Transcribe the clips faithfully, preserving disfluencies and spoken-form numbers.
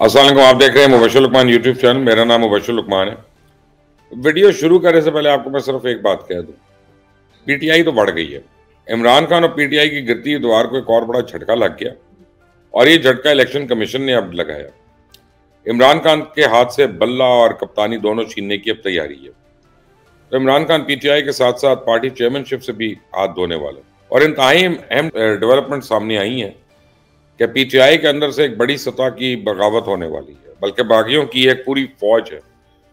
अस्सलाम वालेकुम, आप देख रहे हैं मुबश्शिर लुकमान यूट्यूब चैनल। मेरा नाम मुबश्शिर लुकमान है। वीडियो शुरू करने से पहले आपको मैं सिर्फ एक बात कह दूं, पीटीआई तो बढ़ गई है। इमरान खान और पीटीआई की गिरती दीवार को एक और बड़ा झटका लग गया और ये झटका इलेक्शन कमीशन ने अब लगाया। इमरान खान के हाथ से बल्ला और कप्तानी दोनों छीनने की अब तैयारी है। तो इमरान खान पीटीआई के साथ साथ पार्टी चेयरमैनशिप से भी हाथ धोने वाले और इंतहाई अहम डेवलपमेंट सामने आई हैं कि पीटीआई के अंदर से एक बड़ी सतह की बगावत होने वाली है, बल्कि बागियों की एक पूरी फौज है।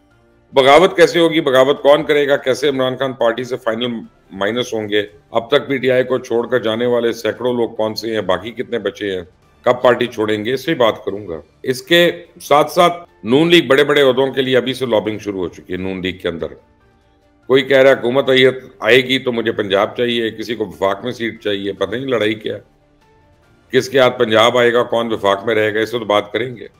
बगावत कैसे होगी, बगावत कौन करेगा, कैसे इमरान खान पार्टी से फाइनल माइनस होंगे, अब तक पीटीआई को छोड़कर जाने वाले सैकड़ों लोग कौन से हैं, बाकी कितने बचे हैं, कब पार्टी छोड़ेंगे, इससे बात करूंगा। इसके साथ साथ नून लीग बड़े बड़े ओहदों के लिए अभी से लॉबिंग शुरू हो चुकी है। नून लीग के अंदर कोई कह रहा है हुकूमत आएगी तो मुझे पंजाब चाहिए, किसी को वफाक में सीट चाहिए, पता नहीं लड़ाई क्या है, किसके हाथ पंजाब आएगा, कौन वफाक में रहेगा, इससे तो बात करेंगे।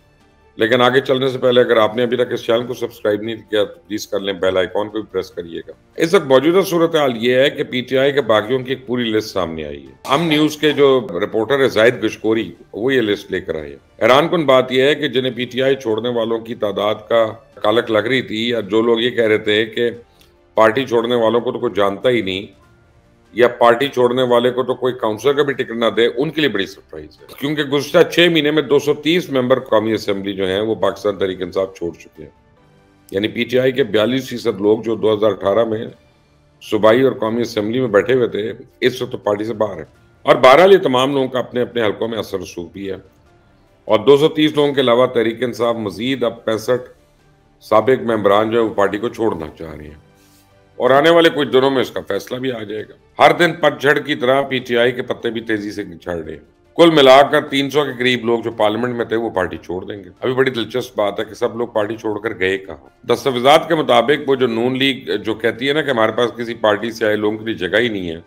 लेकिन आगे चलने से पहले अगर आपने अभी तक इस चैनल को सब्सक्राइब नहीं किया तो प्लीज कर लें, बेल आइकॉन को भी प्रेस करिएगा। इस वक्त मौजूदा सूरत हाल ये है कि पीटीआई के बागियों की एक पूरी लिस्ट सामने आई है। हम न्यूज के जो रिपोर्टर है जाहिद गशकोरी, वो ये लिस्ट लेकर आए हैं। हैरानकुन बात यह है कि जिन्हें पीटीआई छोड़ने वालों की तादाद का कालक लग रही थी, या जो लोग ये कह रहे थे कि पार्टी छोड़ने वालों को तो कोई जानता ही नहीं, या पार्टी छोड़ने वाले को तो कोई काउंसलर का भी टिकट ना दे, उनके लिए बड़ी सरप्राइज है। क्योंकि गुज़श्ता छह महीने में दो सौ तीस मेंबर कौमी असेंबली जो हैं वो पाकिस्तान तहरीक इंसाफ छोड़ चुके हैं। यानी पीटीआई के बयालीस फीसद लोग जो दो हज़ार अठारह में सूबाई और कौमी असेंबली में बैठे हुए थे, इस वक्त तो पार्टी से बाहर है। और बहरहाल ये तमाम लोगों का अपने अपने हलकों में असर रसूख भी है। और दो सौ तीस लोगों के अलावा तहरीक इंसाफ मजीद अब पैंसठ साबिक मेंबरान जो है वो पार्टी को छोड़ना चाह रहे हैं और आने वाले कुछ दिनों में इसका फैसला भी आ जाएगा। हर दिन पतझड़ की तरह पीटीआई के पत्ते भी तेजी से झड़ रहे हैं। कुल मिलाकर तीन सौ के करीब लोग जो पार्लियामेंट में थे वो पार्टी छोड़ देंगे। अभी बड़ी दिलचस्प बात है कि सब लोग पार्टी छोड़कर गए कहाँ। दस्तावेजात के मुताबिक वो जो नून लीग जो कहती है ना कि हमारे पास किसी पार्टी से आए लोगों के लिए जगह ही नहीं है,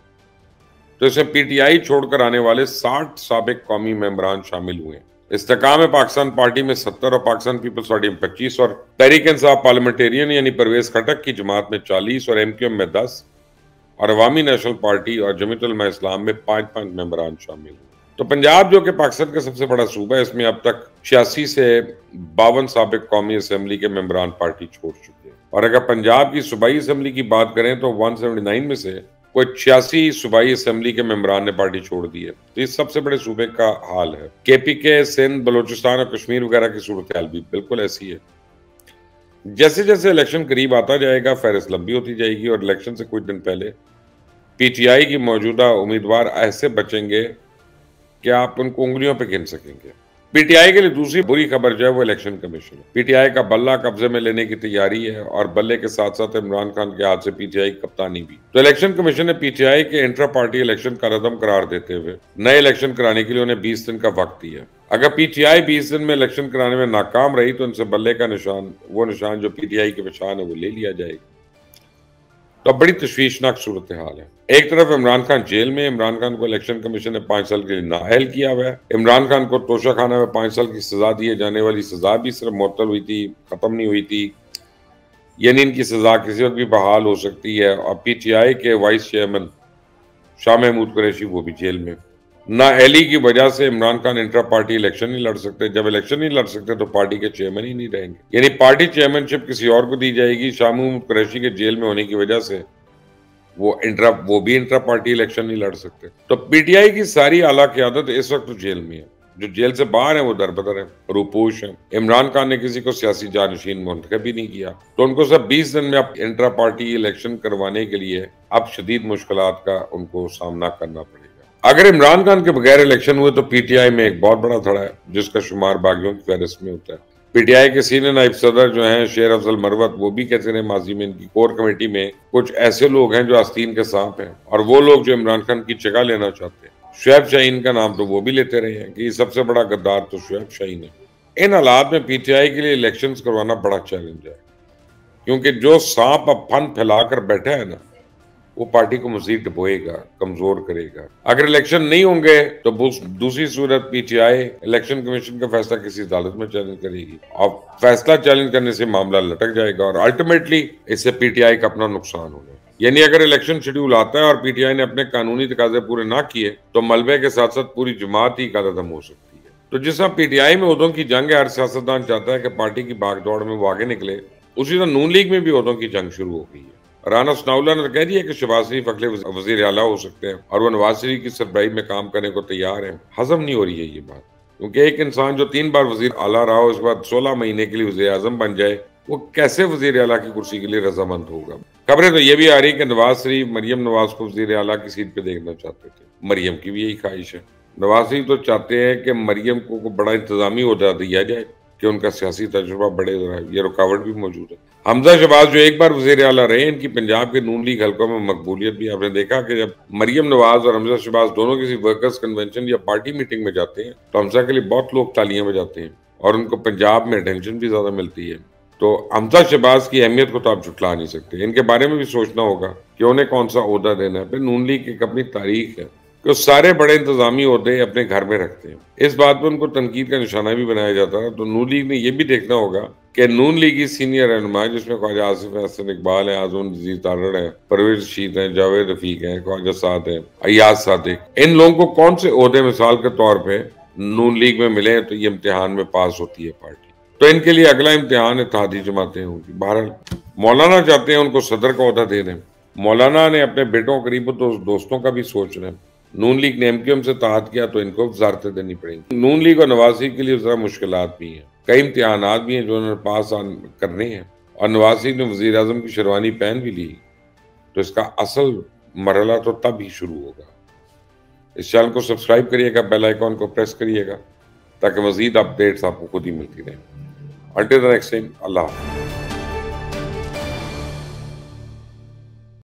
तो इसमें पीटीआई छोड़कर आने वाले साठ साबिक कौमी मेंबरान शामिल हुए। इस्तेकाम में पाकिस्तान पार्टी में सत्तर और पाकिस्तान पीपल्स पार्टी में पच्चीस और तहरीक इंसाफ पार्लियामेंटेरियन यानी परवेज खटक की जमात में चालीस और एमक्यूएम में दस और अवामी नेशनल पार्टी और जमीयत उलमा इस्लाम में पांच पांच मेंबरान शामिल हुए। तो पंजाब जो कि पाकिस्तान का सबसे बड़ा सूबा है, इसमें अब तक छियासी से बावन साबिक कौमी असेंबली के मेंबरान पार्टी छोड़ चुके हैं। और अगर पंजाब की सूबाई असेंबली की बात करें तो एक सौ उन्यासी में से कोई छियासी सूबाई असेंबली के मेंबरान ने पार्टी छोड़ दी है। तो इस सबसे बड़े सूबे का हाल है। केपी के सिंध, बलोचिस्तान और कश्मीर वगैरह की सूरत हाल भी बिल्कुल ऐसी है। जैसे जैसे इलेक्शन करीब आता जाएगा फहरिस्त लंबी होती जाएगी और इलेक्शन से कुछ दिन पहले पीटीआई की मौजूदा उम्मीदवार ऐसे बचेंगे कि आप उनको उंगलियों पे गिन सकेंगे। पीटीआई के लिए दूसरी बुरी खबर जो है वो इलेक्शन कमीशन है। पीटीआई का बल्ला कब्जे में लेने की तैयारी है और बल्ले के साथ साथ इमरान खान के हाथ से पीटीआई की कप्तानी भी। तो इलेक्शन कमीशन ने पीटीआई के इंट्रा पार्टी इलेक्शन का रदम करार देते हुए नए इलेक्शन कराने के लिए उन्हें बीस दिन का वक्त दिया। अगर पीटीआई बीस दिन में इलेक्शन कराने में नाकाम रही तो उनसे बल्ले का निशान, वो निशान जो पीटीआई के निशान है, वो ले लिया जाएगा। तो बड़ी तशवीशनाक सूरत हाल है। एक तरफ इमरान खान जेल में, इमरान खान को इलेक्शन कमीशन ने पांच साल के लिए नाअहल किया हुआ है। इमरान खान को तोशा खाना में पांच साल की सजा दिए जाने वाली सजा भी सिर्फ मुअत्तल हुई थी, खत्म नहीं हुई थी, यानी इनकी सजा किसी वक्त भी बहाल हो सकती है। और पीटीआई के वाइस चेयरमैन शाह महमूद कुरैशी वो भी जेल में। नाअहली की वजह से Imran Khan intra party election नहीं लड़ सकते। जब इलेक्शन नहीं लड़ सकते तो पार्टी के चेयरमैन ही नहीं रहेंगे, यानी पार्टी चेयरमैनशिप किसी और को दी जाएगी। शाह महमूद कुरैशी के जेल में होने की वजह से वो इंट्रा वो भी इंट्रा पार्टी इलेक्शन नहीं लड़ सकते। तो पीटीआई की सारी आला क़यादत इस वक्त तो जेल में है। जो जेल से बाहर है वो दरबदर है, रूपोश है। इमरान खान ने किसी को सियासी जानशीन मुंतखब भी नहीं किया, तो उनको सब बीस दिन में अब इंट्रा पार्टी इलेक्शन करवाने के लिए अब शदीद मुश्किलात का उनको सामना करना पड़ेगा। अगर इमरान खान के बगैर इलेक्शन हुए तो पीटीआई में एक बहुत बड़ा धड़ा है जिसका शुमार बागियों की फहरिस्त में होता है। पीटीआई के सीनियर नायब सदर जो हैं शेर अफजल मरवत, वो भी कहते रहे माजी में इनकी कोर कमेटी में कुछ ऐसे लोग हैं जो आस्तीन के सांप हैं और वो लोग जो इमरान खान की जगह लेना चाहते हैं। शुएब शाहीन का नाम तो वो भी लेते रहे हैं कि सबसे बड़ा गद्दार तो शुएब शाहीन है। इन हालात में पीटीआई के लिए इलेक्शन करवाना बड़ा चैलेंज है, क्योंकि जो सांप अब फन फैलाकर बैठा है ना, वो पार्टी को मजीद डुबोएगा, कमजोर करेगा। अगर इलेक्शन नहीं होंगे तो दूसरी सूरत पीटीआई इलेक्शन कमीशन का फैसला किसी अदालत में चैलेंज करेगी और फैसला चैलेंज करने से मामला लटक जाएगा और अल्टीमेटली इससे पीटीआई का अपना नुकसान होगा। यानी अगर इलेक्शन शेड्यूल आता है और पीटीआई ने अपने कानूनी तकाजे पूरे ना किए तो मलबे के साथ साथ पूरी जमात ही कदम हो सकती है। तो जिस तरह पीटीआई में उहदों की जंग है, हर सियासतदान चाहता है कि पार्टी की भागदौड़ में वो आगे निकले, उसी तरह नून लीग में भी उहदों की जंग शुरू हो गई है। राना सनाउल्लाह ने कह दिया कि शहबाज शरीफ अगले वजीर आला हो सकते हैं और वो नवाज शरीफ की सरबराही में काम करने को तैयार है। हजम नहीं हो रही है ये बात, क्योंकि एक इंसान जो तीन बार वजीर आला रहा हो, उसके बाद सोलह महीने के लिए वजीर आजम बन जाए, वो कैसे वजीर आला की कुर्सी के लिए रजामंद होगा। खबरें तो ये भी आ रही कि नवाज शरीफ मरियम नवाज को वजीर आला की सीट पे देखना चाहते थे। मरियम की भी यही ख्वाहिश है। नवाज शरीफ तो चाहते हैं कि मरियम को, को बड़ा इंतजामी ओहदा दिया जाए कि उनका सियासी तजुर्बा बढ़े, ये रुकावट भी मौजूद है। हमजा शहबाज जो एक बार वजीर आला रहे, इनकी पंजाब के नून लीग हल्कों में मकबूलियत भी आपने देखा कि जब मरियम नवाज और हमजा शहबाज दोनों किसी वर्कर्स कन्वेंशन या पार्टी मीटिंग में जाते हैं तो हमजा के लिए बहुत लोग तालियां बजाते हैं और उनको पंजाब में अटेंशन भी ज्यादा मिलती है। तो हमजा शहबाज की अहमियत को तो आप झुटला नहीं सकते। इनके बारे में भी सोचना होगा कि उन्हें कौन सा ओहदा देना है। फिर नून लीग की एक अपनी तारीख है कि सारे बड़े इंतजामी ओहदे अपने घर में रखते हैं। इस बात पर उनको तनकीद का निशाना भी बनाया जाता है। तो नून लीग ने यह भी देखना होगा कि नून लीग की सीनियर रहनुमा, जिसमें ख्वाजा आसिफ हसन इकबाल है, आजम नजीर तारड़ है, परवेज रशीद है, जावेद रफीक है, ख्वाजा साद है, अयाज सादिक, इन लोगों को कौन से ओहदे मिसाल के तौर पर नून लीग में मिले तो ये इम्तिहान में पास होती है पार्टी। तो इनके लिए अगला इम्तिहान इत्तेहादी जमातें होंगी। बहरहाल मौलाना चाहते हैं उनको सदर का ओहदा दे दें। मौलाना ने अपने बेटों करीब दो दोस्तों का भी सोच रहे हैं। नून लीग ने एमक्यूएम से ताहत किया तो इनको वजारतें देनी पड़ेंगी। नून लीग और नवाज शरीफ के लिए जरा मुश्किलात भी हैं, कई इम्तिहानात भी हैं जो उन्होंने पास करने हैं, और नवाज शरीफ ने वजीर आजम की शेरवानी पहन भी ली, तो इसका असल मरहला तो तब ही शुरू होगा। इस चैनल को सब्सक्राइब करिएगा, बेल आइकॉन को प्रेस करिएगा ताकि मजीद अपडेट्स आपको खुद ही मिलती रहें। Until the next time, Allah Hafiz।